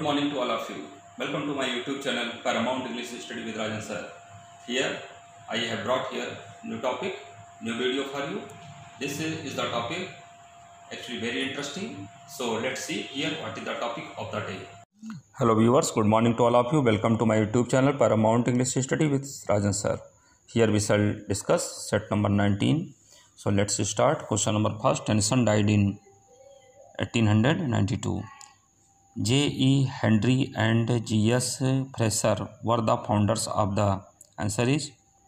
Good morning to all of you. Welcome to my YouTube channel Paramount English Study with Rajan sir. Here I have brought here new topic, new video for you. This is the topic actually very interesting. So let's see here what is the topic of the day. Hello viewers, good morning to all of you. Welcome to my YouTube channel Paramount English Study with Rajan sir. Here we shall discuss set number 19. So let's start. Question number first. Tennyson died in 1892. J.E. Henry and G.S. Fraser were the founders of the answer is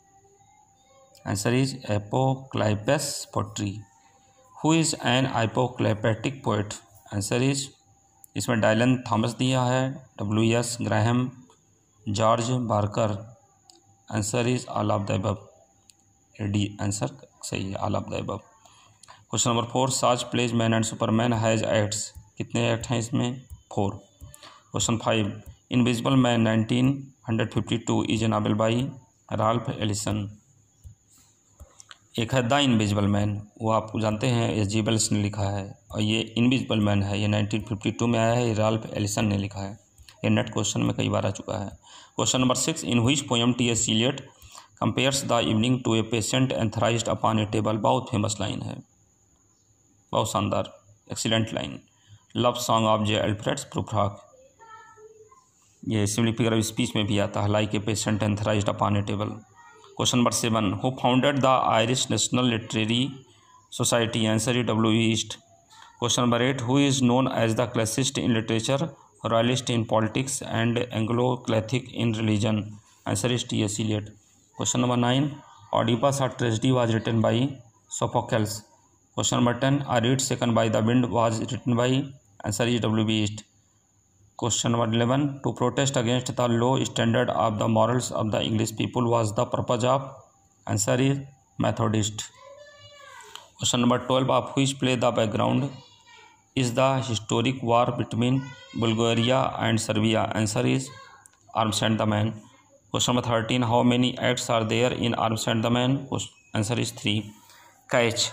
apocalypse poetry. Who is an apocalyptic poet? Answer is इसमें Dylan Thomas दिया है, W.S. Graham, George Barker. Answer is all of the above. D answer सही है, all of the above. Question number 4. Shaw's plays man and superman has acts. कितने act हैं इसमें? 4. Question 5. Invisible man 1952 is a novel by Ralph Ellison. एक है the invisible man, वो आप जानते हैं H.G. वेल्स ने लिखा है, और ये इनविजिबल मैन है, ये 1952 में आया है, ये राल्फ एलिसन ने लिखा है. ये नेट क्वेश्चन में कई बार आ चुका है. Question number 6. In which poem T.S. Eliot compares the evening to a patient etherised upon a table. बहुत फेमस लाइन है, बहुत शानदार, excellent line. Love song of J Alfred Prufrock. ये सिमिली फिगर ऑफ स्पीच में भी आता है, like a patient etherised upon a table. Question number 7. Who founded the Irish national literary society. Answer is W.E. ईस्ट. Question number 8. Who is known as the classicist in literature, royalist in politics and Anglo Catholic in religion. Answer is T.S. Eliot. Question number 9. Oedipus a tragedy was written by Sophocles. Question number 10. A reed second by the wind was written by. Answer is W.B. ईस्ट. Question number 11. To protest against the low standard of the morals of the English people was the purpose of. Answer is Methodist. Question number 12. Of which play the background is the historic war between Bulgaria and Serbia. Answer is arms and the man. Question number 13. How many acts are there in arms and the man. Answer is 3. Catch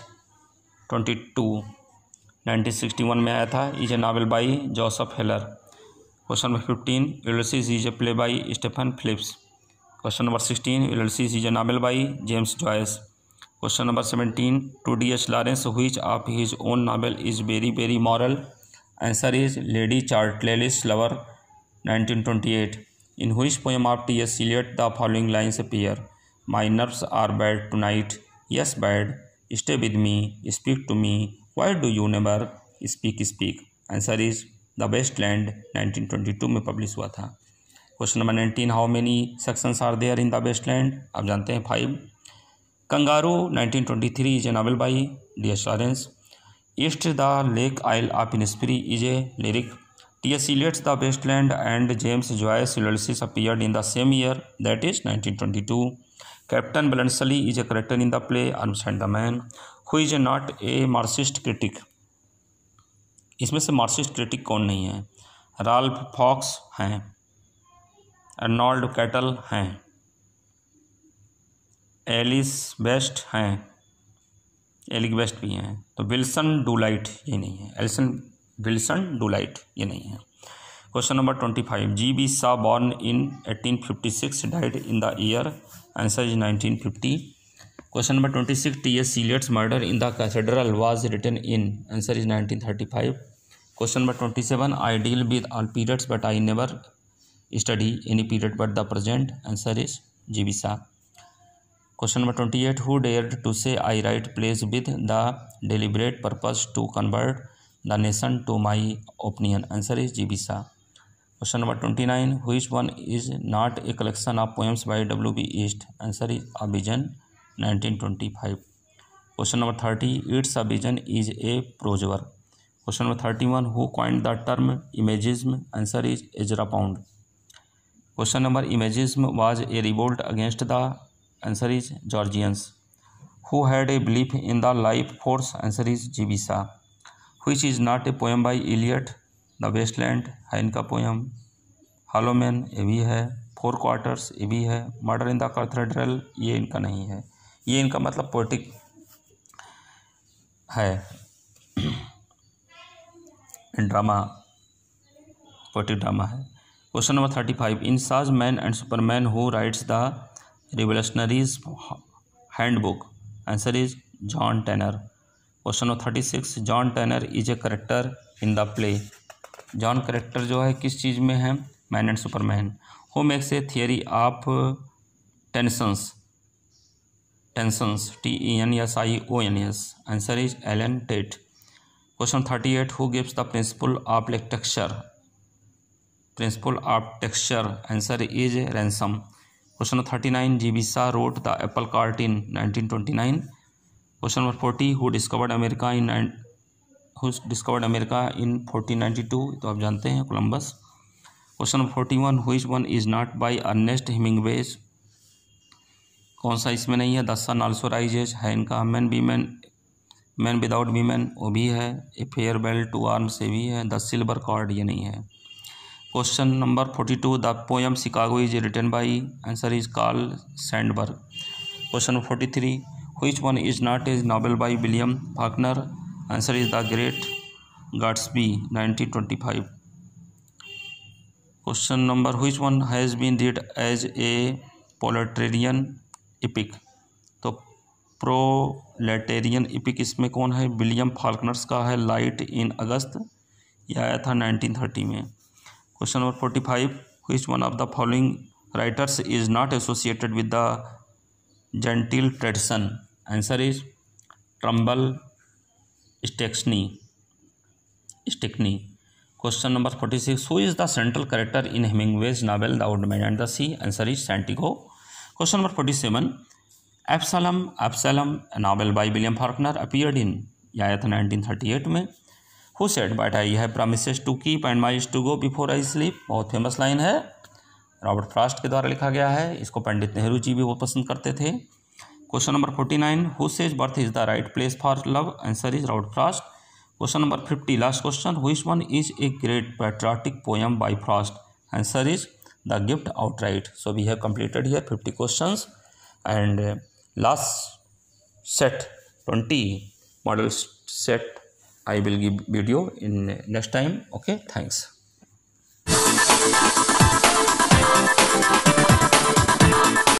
22 1961 में आया था, is a novel by Joseph Heller. Question number 15. Ulysses is a play by Stephen Phillips. Question number 16. Ulysses is a novel by James Joyce. Question number 17. To D.H. Lawrence which of his own novel is very very moral. Answer is lady Chatterley's lover 1928. In which poem of T.S. Eliot the following lines appear. My nerves are bad tonight, yes bad, stay with me, speak to me, why do you never speak. Answer is the best land 1922 में publish हुआ था. Question number 19. How many sections are there in the best land. आप जानते हैं 5. Kangaroo 1923 is a novel by D.H. Lawrence. ईस्ट the lake isle of Innisfree is a lyric. T.S. Eliot's the best land and James Joyce Ulysses appeared in the same year, that is 1922. Captain Bluntschli is a character in the play arms and the man. Who is a not a Marxist critic. इसमें से Marxist critic कौन नहीं है? Ralph Fox हैं, Arnold Kettle हैं, Alice West हैं, Alick West भी हैं. तो विल्सन डुलाइट ये नहीं है, विल्सन डुलाइट ये नहीं है. Question number 25. G.B. Shaw born in 1856 died in the year. Answer is 1950. Question number 26. T.S. Eliot's murder in the cathedral was written in. Answer is 1935. Question number 27. I deal with all periods but I never study any period but the present. Answer is G.B. Shaw. Question number 28. Who dared to say I write plays with the deliberate purpose to convert the nation to my opinion. Answer is G.B. Shaw. Question number 29. Which one is not a collection of poems by W.B. Yeats. Answer is A Vision 1925. Question number 30. It's a Vision is a prose work. Question number 31. Who coined the term imagism. Answer is Ezra Pound. Question number imagism was a revolt against the. Answer is Georgians. Who had a belief in the life force. Answer is G.B. Shaw. Which is not a poem by Eliot. The Waste Land है इनका poem. Hollow man ये भी है. 4 quarters ये भी है. Murder in the cathedral ये इनका नहीं है. ये इनका मतलब पोएटिक है, ड्रामा पोएटिक ड्रामा है। क्वेश्चन नंबर 35, इन साज man and Superman who writes the revolutionaries handbook? Answer is John Tanner. Question number 36, John Tanner is a character in the play? John character जो है किस चीज़ में है? Man and Superman. Who makes a theory of tensions? TENSIONS। Answer is Allen Tate. Question 38, who gives the principle of texture? Principle of texture, answer is Ransom. Question number 39, जीविसा wrote the apple cart in 1929? Question number 40, who discovered America in 1492? तो आप जानते हैं Columbus. Question number 41, which one is not by Ernest Hemingway? कौन सा इसमें नहीं है? द सन आल्सो राइजेज है इनका। मैन विदाउट वीमेन वो भी है। ए फेयरवेल टू आर्म्स ये भी है। द सिल्वर कॉर्ड ये नहीं है। Question number 42, the poem Chicago is written by? Answer is Carl Sandburg. Question number 43, which one is not a novel by William Faulkner? Answer is the Great Gatsby 1925। Question number, which one has been read as a proletarian epic? तो proletarian epic इसमें कौन है? William फाल्कनर्स का है, light in अगस्त, यह आया था 1930 में। Question number 45, which one of the following writers is not associated with the genteel tradition? Answer is Trumbull Stickney. Question number 46, who is the central character in Hemingway's novel the Old Man and the Sea? Answer is Santiago. Question number 47, Absalom novel by William Faulkner appeared in, यह आया था 1938 में। Who said but I have promises to keep and my to go before I sleep? बहुत famous line है, Robert Frost के द्वारा लिखा गया है। इसको पंडित नेहरू जी भी बहुत पसंद करते थे। Question number 49, who says birth is the right place for love? Answer is Robert Frost. Question number 50, last question, which one is a great patriotic poem by Frost? Answer is the gift outright. So we have completed here 50 questions and last set 20 model set I will give video in next time. Okay, thanks.